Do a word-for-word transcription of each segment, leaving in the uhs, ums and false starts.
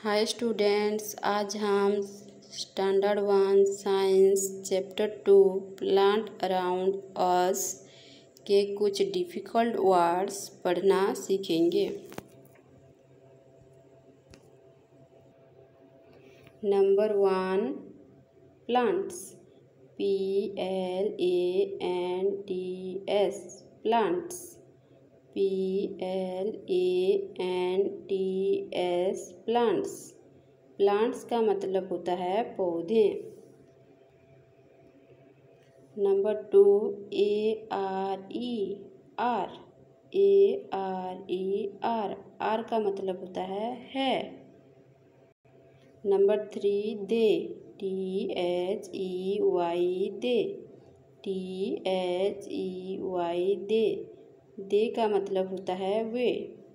हाय students, आज हम standard one science chapter two plant around us के कुछ डिफ़िकल्ट वर्ड्स पढ़ना सीखेंगे। Number one, plants. P L A N T S, plants. P L A N T S, plants. Plants का मतलब होता है पौधे। Number two, A R E are, A R E are, are का मतलब होता है है। Number three, they, T H E Y, they, T H E Y, दे, दे का मतलब होता है वे।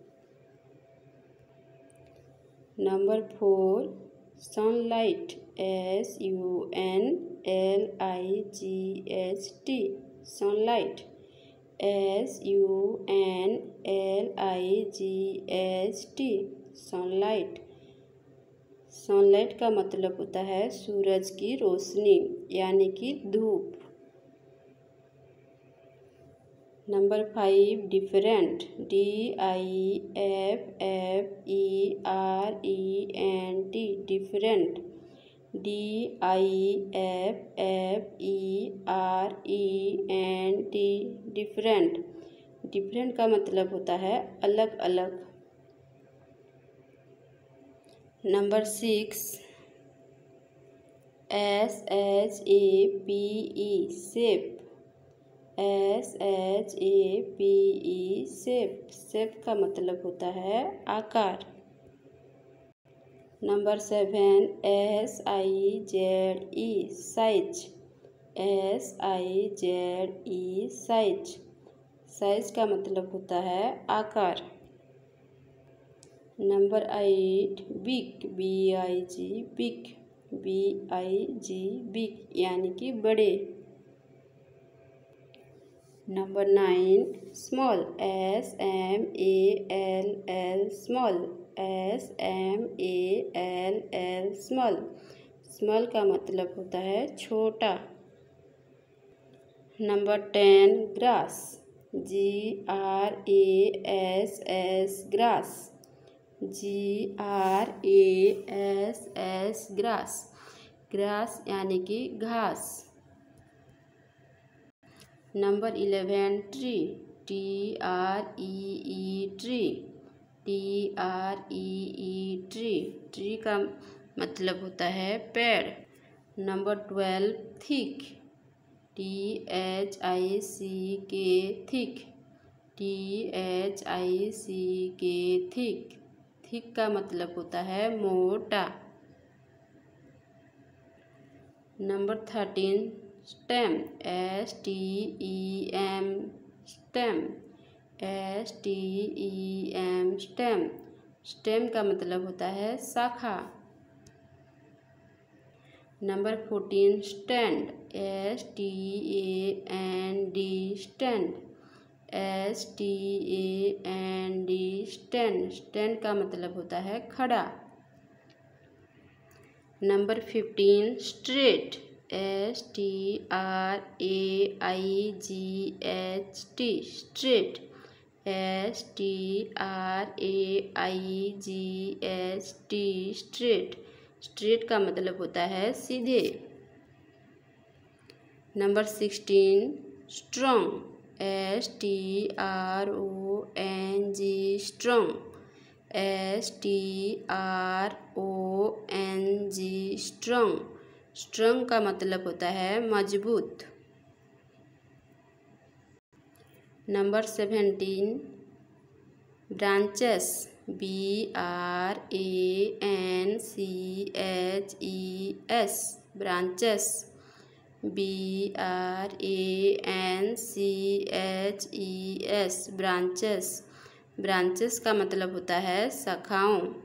Number four, sunlight, S U N L I G H T, sunlight, S U N L I G H T, sunlight. Sunlight का मतलब होता है सूरज की रोशनी यानी कि धूप। Number five, different, D I F F E R E N T, different, D I F F E R E N T, different. Different का मतलब होता है अलग अलग। Number six, S H A P E, shape, S H A P E, shape, shape का मतलब होता है आकार। Number seven, S I Z E, size, S I Z E, size, size का मतलब होता है आकार। Number eight, big, B I G, big, B I G, big यानी कि बड़े। Number nine, small, S M A L L, small, S M A L L, small, small का मतलब होता है छोटा। Number ten, grass, G R A S S, grass, G R A S S, grass, grass यानी कि घास। Number eleven, tree, T R E E, tree, T R E E, tree, tree का मतलब होता है पेड़। Number twelve, thick, T H I C K, thick, T H I C K, thick, thick का मतलब होता है मोटा। Number thirteen, stem, S T E M, stem, S T E M, stem, stem का मतलब होता है शाखा। Number fourteen, stand, S T A N D, stand, S T A N D, stand, stand का मतलब होता है खड़ा। Number fifteen, straight, S T R A I G H T, straight, S T R A I G H T, straight, straight का मतलब होता है सीधे। Number sixteen, strong, S T R O N G, strong, S T R O N G, strong, strong का मतलब होता है मजबूत। Number seventeen, branches, B R A N C H E S, branches, B R A N C H E S, branches, branches का मतलब होता है शाखाओं।